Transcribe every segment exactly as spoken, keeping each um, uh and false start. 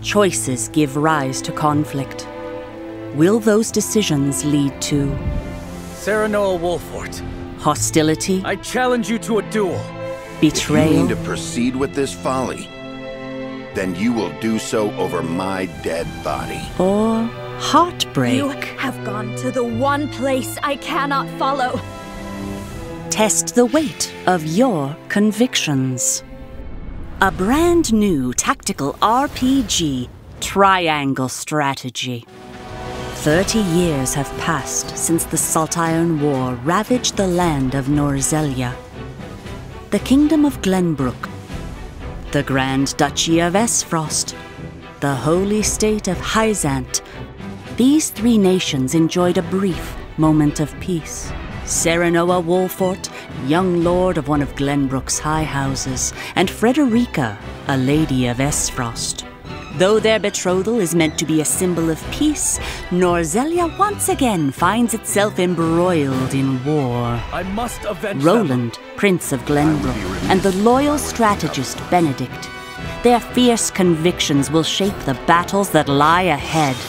Choices give rise to conflict. Will those decisions lead to Serenoa Wolfort, hostility? I challenge you to a duel. Betrayal? If you mean to proceed with this folly, then you will do so over my dead body. Or heartbreak? You have gone to the one place I cannot follow. Test the weight of your convictions. A brand new tactical R P G, Triangle Strategy. Thirty years have passed since the Saltire War ravaged the land of Norzelia, the Kingdom of Glenbrook, the Grand Duchy of Esfrost, the Holy State of Hyzant. These three nations enjoyed a brief moment of peace. Serenoa Wolfort, young lord of one of Glenbrook's high houses, and Frederica, a lady of Esfrost. Though their betrothal is meant to be a symbol of peace, Norzelia once again finds itself embroiled in war. I must avenge Roland, them. Prince of Glenbrook, and the loyal strategist Benedict. Their fierce convictions will shape the battles that lie ahead.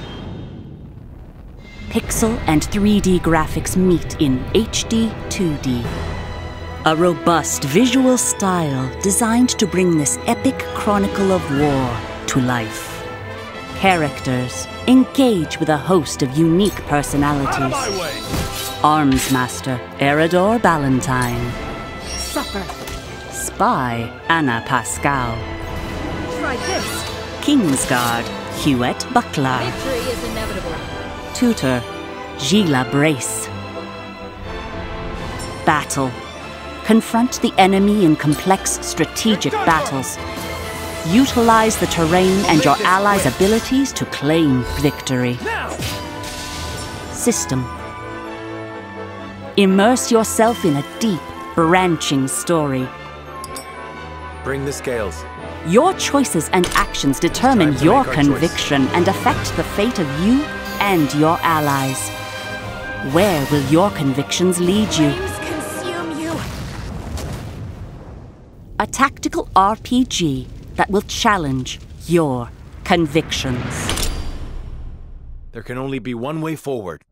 Pixel and three D graphics meet in H D two D. A robust visual style designed to bring this epic chronicle of war to life. Characters engage with a host of unique personalities. Out of my way! Armsmaster Eridor Ballantyne. Suffer. Spy Anna Pascal. Try this. Kingsguard Huette Buckler. Victory is inevitable. Tutor Gila Brace. Battle. Confront the enemy in complex strategic battles. Utilize the terrain and your allies' abilities to claim victory. Now! System. Immerse yourself in a deep, branching story. Bring the scales. Your choices and actions determine Time to your make our conviction and affect the fate of you and your allies. Where will your convictions lead you? Flames consume you. A tactical R P G that will challenge your convictions. There can only be one way forward.